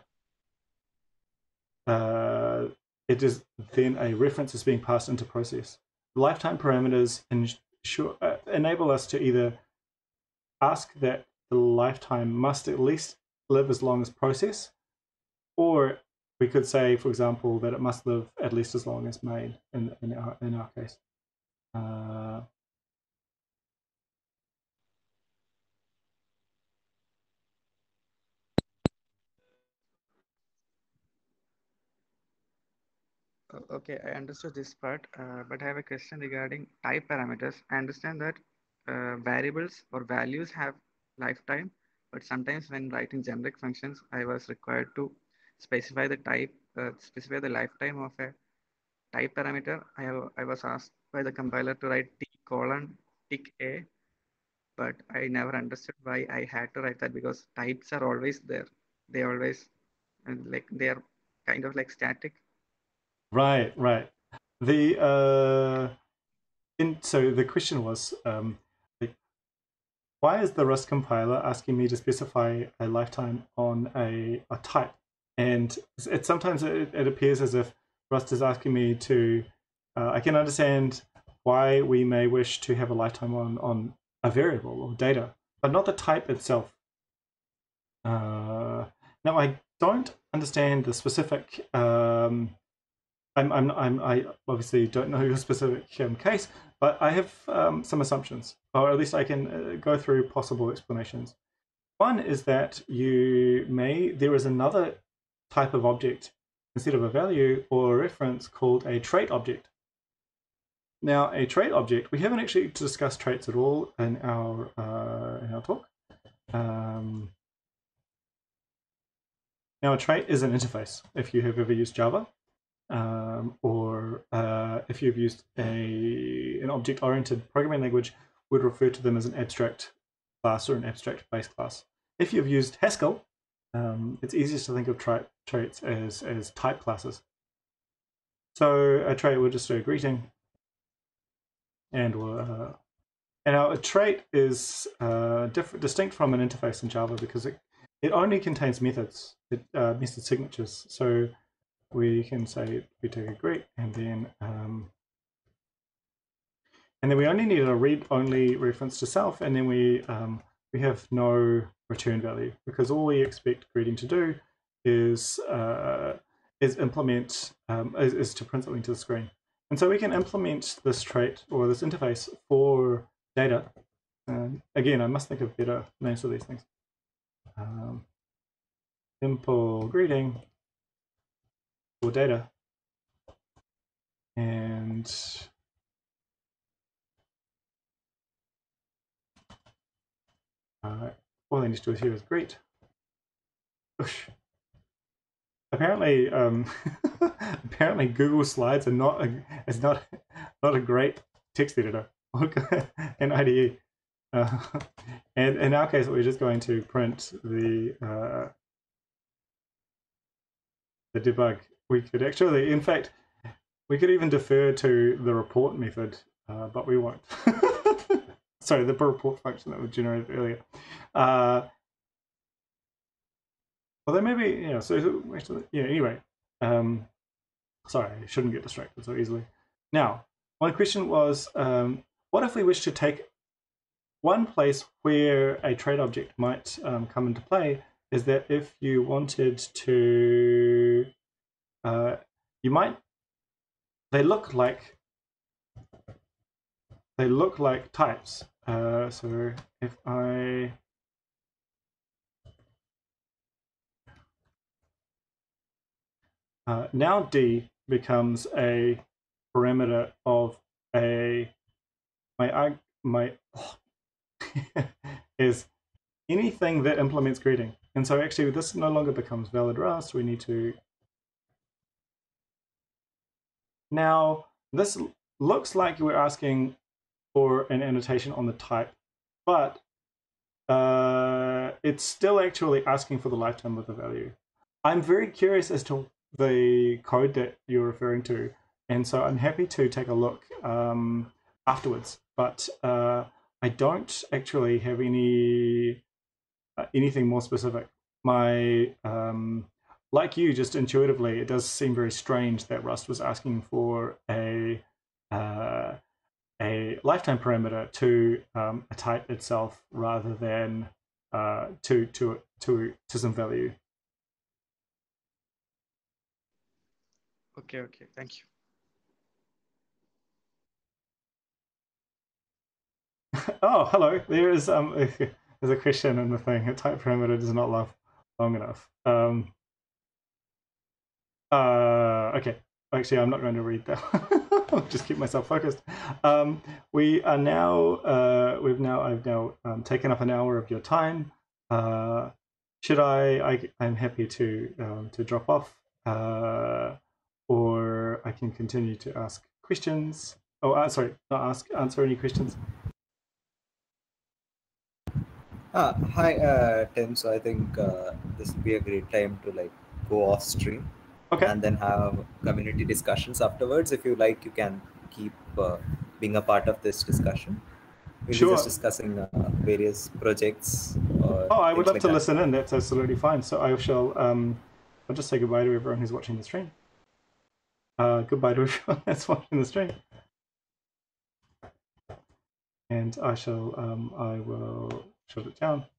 uh, it is then a reference is being passed into process. Lifetime parameters ensure, uh, enable us to either ask that the lifetime must at least live as long as process, or we could say, for example, that it must live at least as long as main in, in, our, in our case. Uh, Okay, I understood this part, uh, but I have a question regarding type parameters. I understand that uh, variables or values have lifetime, but sometimes when writing generic functions, I was required to specify the type, uh, specify the lifetime of a type parameter. I have, I was asked by the compiler to write t colon tick a, but I never understood why I had to write that, because types are always there. They always, and like they are kind of like static. right, right. The uh, in, so the question was, um, like, why is the Rust compiler asking me to specify a lifetime on a, a type? And it sometimes it, it appears as if Rust is asking me to. Uh, I can understand why we may wish to have a lifetime on on a variable or data, but not the type itself. Uh, now I don't understand the specific. Um, I'm, I'm, I'm, I obviously don't know your specific um, case, but I have um, some assumptions, or at least I can uh, go through possible explanations. One is that you may there is another type of object instead of a value or a reference called a trait object. Now, a trait object, we haven't actually discussed traits at all in our uh, in our talk. Um, now, a trait is an interface. If you have ever used Java, um, or uh, if you've used a an object-oriented programming language, would refer to them as an abstract class or an abstract base class. If you've used Haskell, um, it's easiest to think of tra traits as, as type classes. So a trait will just do a greeting, and we'll, uh, and now a trait is uh, different, distinct from an interface in Java because it it only contains methods, it, uh, method signatures. So we can say we take a greet, and then um, and then we only need a read-only reference to self, and then we um, we have no return value because all we expect greeting to do is uh, is implement um, is, is to print something to the screen. And so we can implement this trait or this interface for data. Um, again, I must think of better names for these things. Um, simple greeting for data, and uh, all they need to do is here is greet. Oosh. Apparently, um, apparently Google Slides are not a, is not not a great text editor in I D E. Uh, and in our case, we're just going to print the uh, the debug. We could actually, in fact, we could even defer to the report method, uh, but we won't. Sorry, the report function that was generated earlier. Uh, although maybe, yeah, so actually, yeah, anyway. Um, sorry, I shouldn't get distracted so easily. Now, one question was, um, what if we wish to take one place where a trait object might um, come into play is that if you wanted to, uh, you might, they look like, they look like types. Uh, so if I, uh, now D becomes a parameter of a, my, my, oh, is anything that implements greeting. And so actually this no longer becomes valid Rust. We need to, now this looks like we're asking for an annotation on the type, but uh, it's still actually asking for the lifetime of the value. I'm very curious as to the code that you're referring to, and so I'm happy to take a look um, afterwards, but uh, I don't actually have any uh, anything more specific. My um, like you, just intuitively, it does seem very strange that Rust was asking for a uh, a lifetime parameter to um, a type itself rather than uh, to to to to some value. Okay, okay, thank you. Oh, hello. There is um, there's a question in the thing. A type parameter does not last long enough. Um, uh, okay. Actually, I'm not going to read that. I'll just keep myself focused. Um, we are now. Uh, we've now. I've now um, taken up an hour of your time. Uh, should I, I? I'm happy to um, to drop off, uh, or I can continue to ask questions. Oh, uh, sorry, not ask. Answer any questions. Ah, hi, uh, Tim. So I think uh, this would be a great time to like go off stream, okay, and then have community discussions afterwards. If you like, you can keep uh, being a part of this discussion. We'll sure. be just discussing uh, various projects. Or oh, I would love like to that. listen in. That's absolutely fine. So I shall. Um, I'll just say goodbye to everyone who's watching the stream. Uh, goodbye to everyone that's watching the stream. And I shall. Um, I will shut it down.